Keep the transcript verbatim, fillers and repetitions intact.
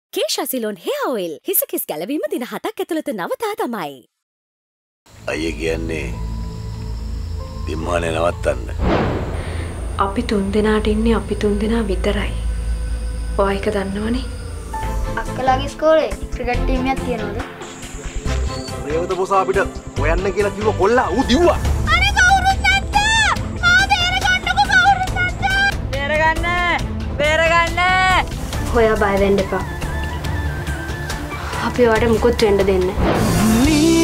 Keisha Ceylon hair oil. හිසකිස් ගැලවීම දින හතක් ඇතුළත නවතා තමයි. අයියේ කියන්නේ විමානේ නවත්තන්න. අපි තුන් දෙනාට ඉන්නේ අපි තුන් දෙනා විතරයි. ඔයා එක දන්නවනේ. අක්කලාගේ ඉස්කෝලේ ක්‍රිකට් ටීම් එකක් තියෙනවද? රේවත බොස අපිට හොයන්න කියලා කිව්ව කොල්ලා ඌ දිව්වා. අනේ කවුරුත් නැද්ද? ආ බේරගන්නකො කවුරුත් නැද්ද? බේරගන්න! බේරගන්න! හොයා බය වෙන්න එපා. අපි ඔයාට මුකුත් වෙන්න දෙන්නේ නැහැ.